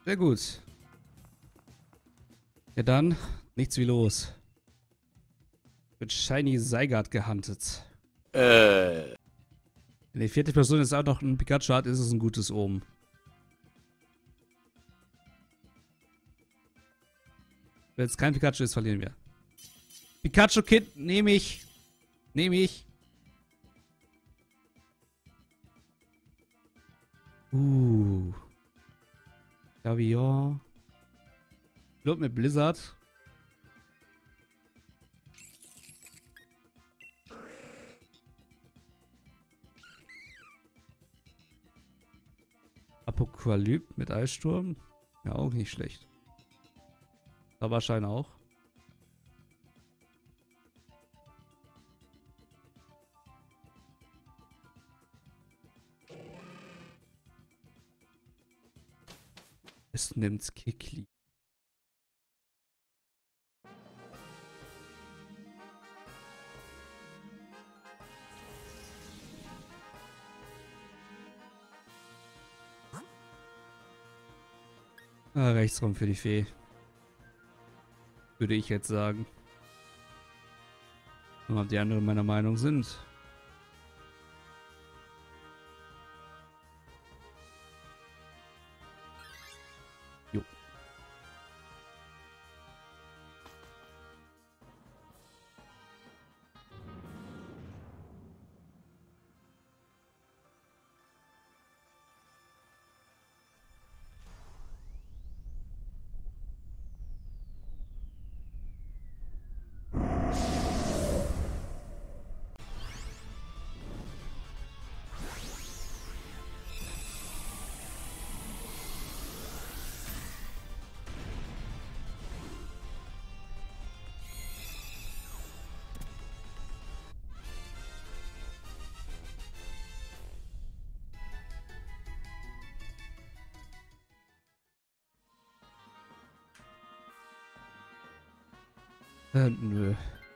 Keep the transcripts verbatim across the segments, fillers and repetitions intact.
Sehr gut. Ja dann, nichts wie los. Wird Shiny Zygarde gehuntet. Äh. Wenn die vierte Person jetzt auch noch ein Pikachu hat, ist es ein gutes Omen. Wenn es kein Pikachu ist, verlieren wir. Pikachu Kid, nehme ich. Nehme ich. Uh. Glavion. Blut mit Blizzard. Apokalypse mit Eissturm. Ja, auch nicht schlecht. Zauberschein auch. Es nimmt's Kikli. Ah, Rechtsraum für die Fee. Würde ich jetzt sagen. Und ob die anderen meiner Meinung sind. Jo. Äh, nö.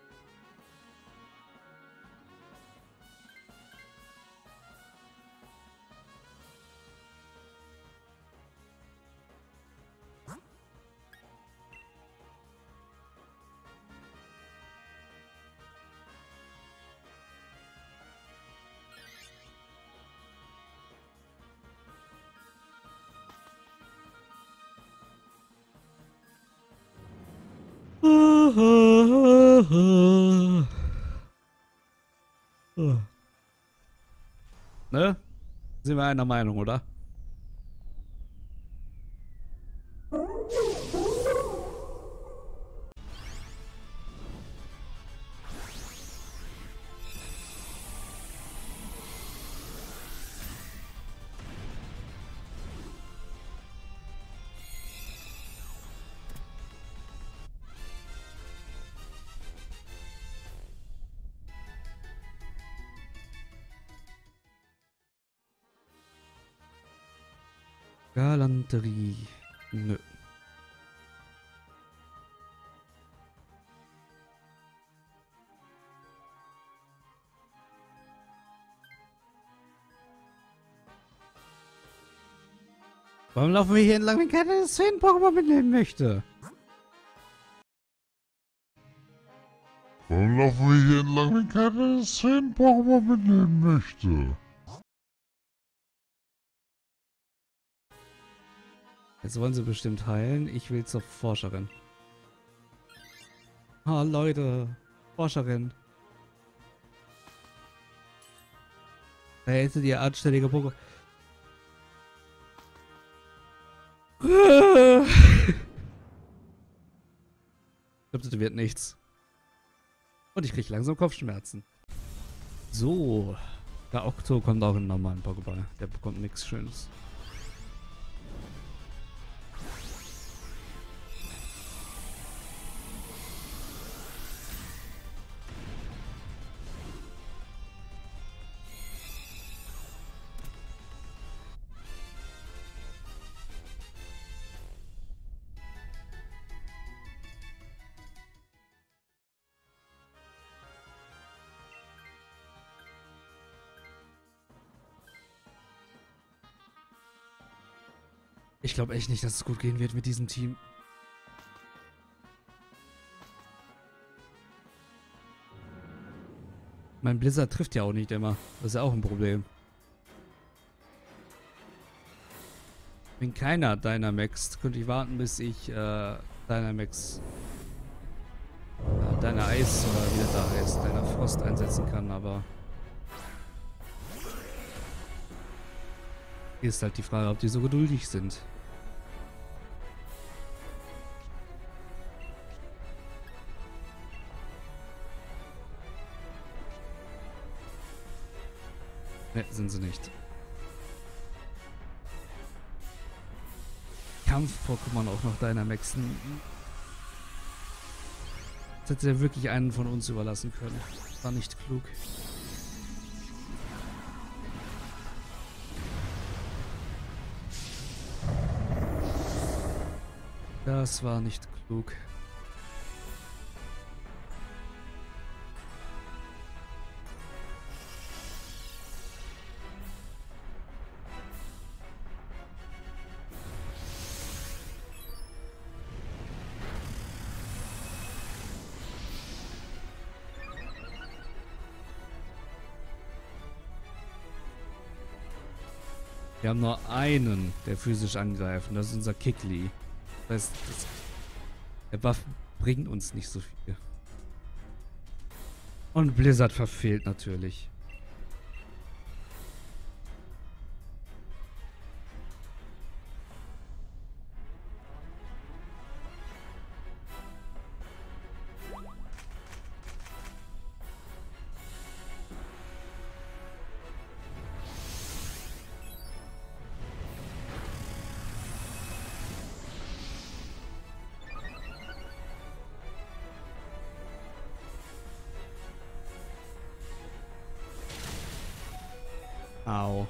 Ne? Sind wir einer Meinung, oder? Galanterie. Nö. Warum laufen wir hier entlang, wenn keiner das Fan-Pokémon mitnehmen möchte? Warum laufen wir hier entlang, wenn keiner das Fan-Pokémon mitnehmen möchte? Jetzt wollen sie bestimmt heilen. Ich will zur Forscherin. Ah, Leute. Forscherin. Da hätte die anständige Pokémon. Ich glaube, das wird nichts. Und ich kriege langsam Kopfschmerzen. So. Der Okto kommt auch in einen normalen Pokéball. Der bekommt nichts Schönes. Ich glaube echt nicht, dass es gut gehen wird mit diesem Team. Mein Blizzard trifft ja auch nicht immer. Das ist ja auch ein Problem. Wenn keiner Dynamax, könnte ich warten, bis ich äh, Dynamax, äh, deine Eis oder wie das da heißt, deiner Frost einsetzen kann, aber hier ist halt die Frage, ob die so geduldig sind. Ne, sind sie nicht. Kampf-Pokémon auch noch Dynamaxen. Das hätte er wirklich einen von uns überlassen können. War nicht klug. Das war nicht klug. Wir haben nur einen, der physisch angreift. Und das ist unser Kikli. Das heißt, das, der Buff bringt uns nicht so viel. Und Blizzard verfehlt natürlich. Au.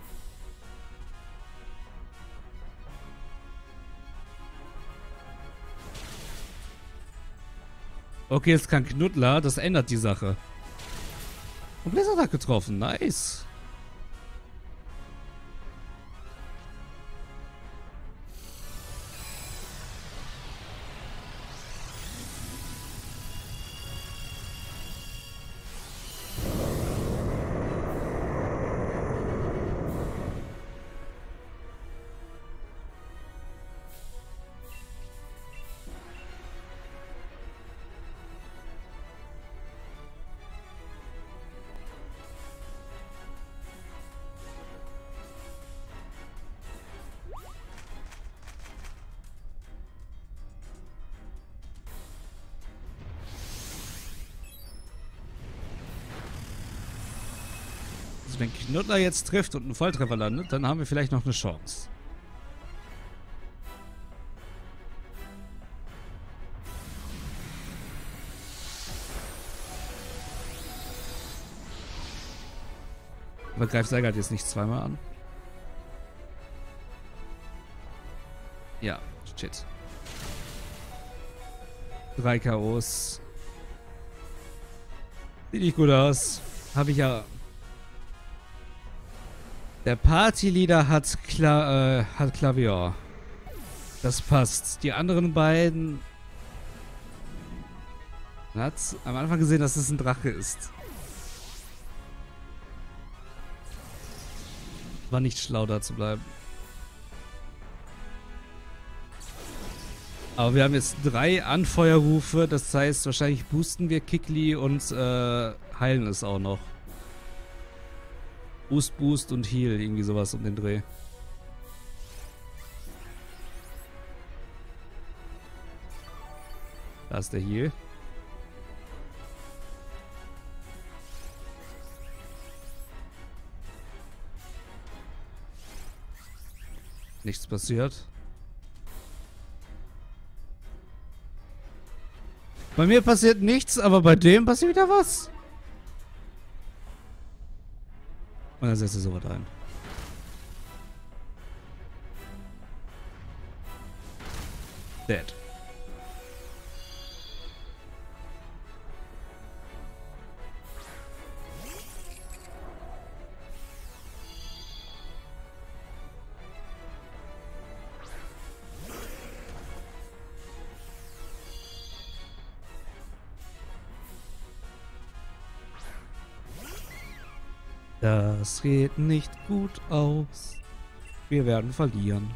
Okay, jetzt kann Knuddler, das ändert die Sache. Und Blizzard hat getroffen, nice. Also wenn Knuddler jetzt trifft und einen Volltreffer landet, dann haben wir vielleicht noch eine Chance. Aber greift Seigert jetzt nicht zweimal an. Ja, shit. Drei K Os. Sieht nicht gut aus. Habe ich ja... Der Partyleader hat, Kla äh, hat Klavier. Das passt. Die anderen beiden... Man hat am Anfang gesehen, dass es ein Drache ist. War nicht schlau, da zu bleiben. Aber wir haben jetzt drei Anfeuerrufe. Das heißt, wahrscheinlich boosten wir Kikli und äh, heilen es auch noch. Boost, Boost und Heal. Irgendwie sowas um den Dreh. Da ist der Heal. Nichts passiert. Bei mir passiert nichts, aber bei dem passiert wieder was. Und dann setzt er sowas ein. Dead. Das geht nicht gut aus. Wir werden verlieren.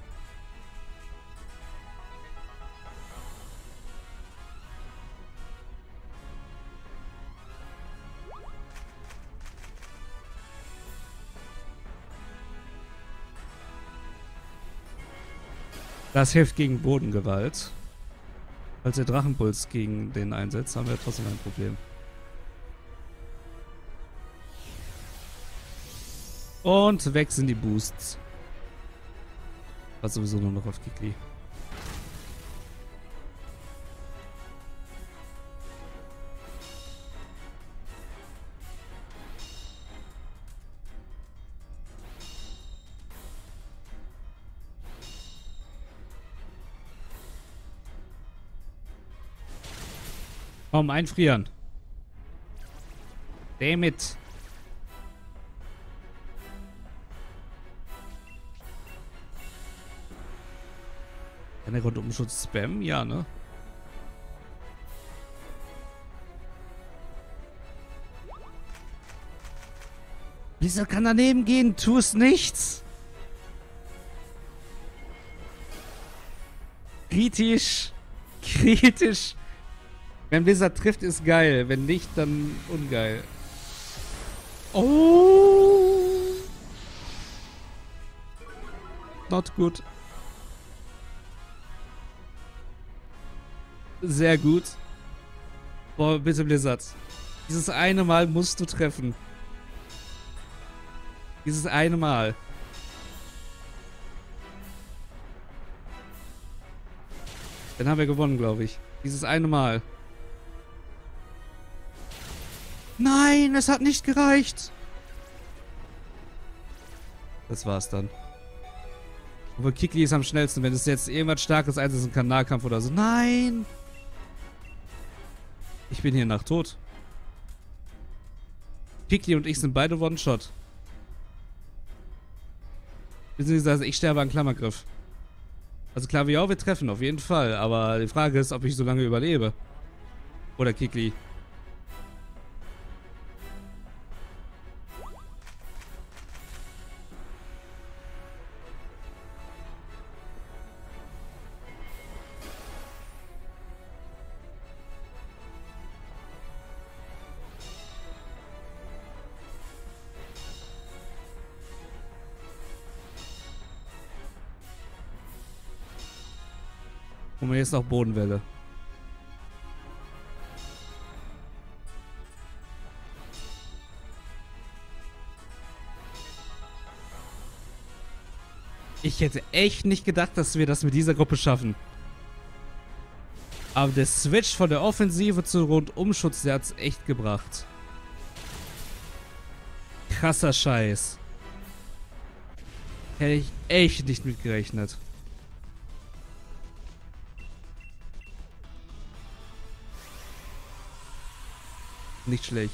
Das hilft gegen Bodengewalt. Falls der Drachenpuls gegen den einsetzt, haben wir trotzdem ein Problem. Und weg sind die Boosts. War sowieso nur noch auf Kikli. Komm, einfrieren. Damit. Kann der Rundumschutz spammen? Ja, ne? Blizzard kann daneben gehen. Tu es nichts. Kritisch. Kritisch. Wenn Blizzard trifft, ist geil. Wenn nicht, dann ungeil. Oh. Not good. Sehr gut. Boah, bitte Blizzard. Dieses eine Mal musst du treffen. Dieses eine Mal. Dann haben wir gewonnen, glaube ich. Dieses eine Mal. Nein, es hat nicht gereicht. Das war's dann. Aber Kikli ist am schnellsten, wenn es jetzt irgendwas Starkes einsetzen kann, Nahkampf oder so. Nein! Ich bin hier nach tot. Kikli und ich sind beide One-Shot. Beziehungsweise ich sterbe an Klammergriff. Also Klaviau wird treffen, auf jeden Fall. Aber die Frage ist, ob ich so lange überlebe. Oder Kikli. Und jetzt noch Bodenwelle. Ich hätte echt nicht gedacht, dass wir das mit dieser Gruppe schaffen. Aber der Switch von der Offensive zu Rundumschutz, der hat's echt gebracht. Krasser Scheiß. Hätte ich echt nicht mit gerechnet. Nicht schlecht.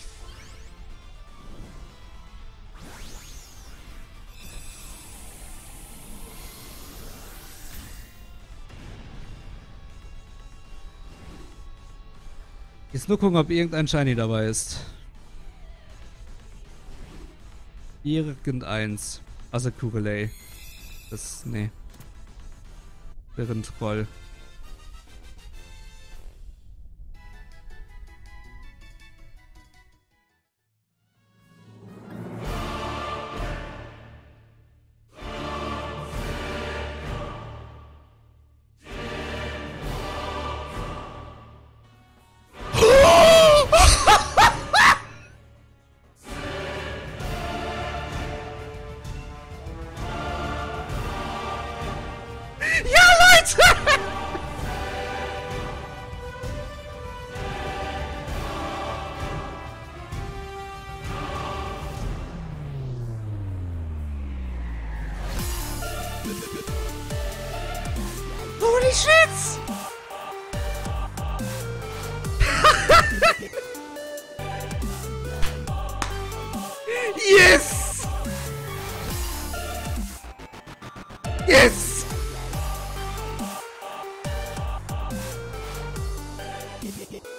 Jetzt nur gucken, ob irgendein Shiny dabei ist. Irgendeins. Außer Kurelay. Das, nee. Wäre ein Troll. Holy shit! Yes! Yes!